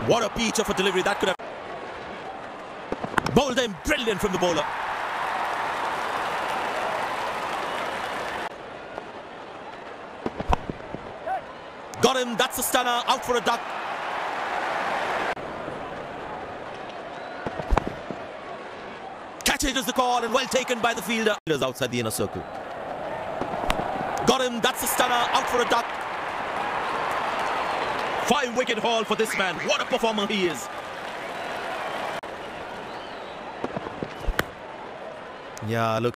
What a peach of a delivery that could have. Bowled him, brilliant from the bowler. Got him, that's a stunner, out for a duck. Catch it is the call and well taken by the fielder. Outside the inner circle. Got him, that's a stunner, out for a duck. 5-wicket haul for this man. What a performer he is. Yeah, look.